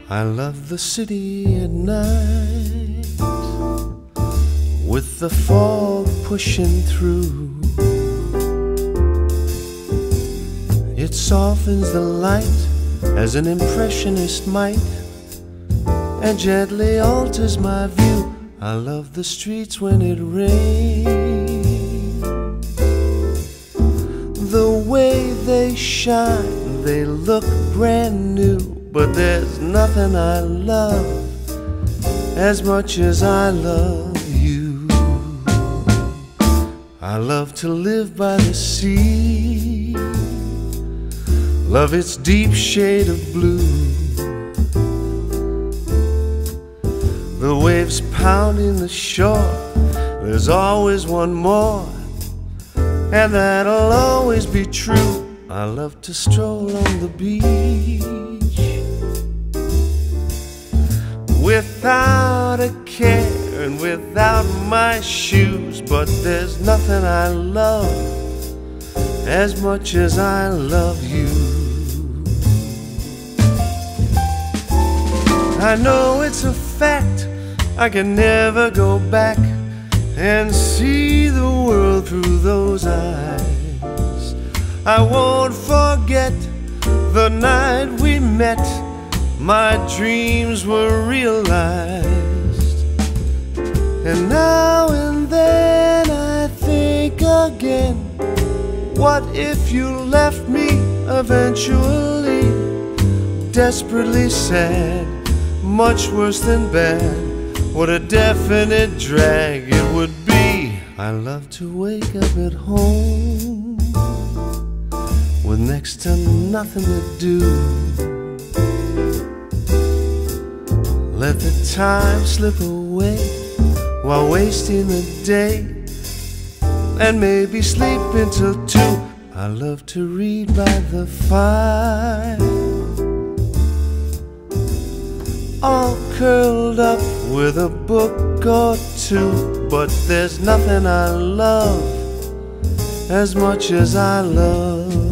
I love the city at night, with the fog pushing through. It softens the light as an impressionist might, and gently alters my view. I love the streets when it rains, the way they shine, they look brand new. But there's nothing I love as much as I love you. I love to live by the sea, love its deep shade of blue, the waves pounding the shore. There's always one more, and that'll always be true. I love to stroll on the beach without a care and without my shoes. But there's nothing I love as much as I love you. I know it's a fact, I can never go back and see the world through those eyes. I won't forget the night we met, my dreams were realized. And now and then I think again, what if you left me eventually? Desperately sad, much worse than bad. What a definite drag it would be. I love to wake up at home with next to nothing to do. Let the time slip away while wasting the day, and maybe sleep until 2. I love to read by the fire, all curled up with a book or two. But there's nothing I love as much as I love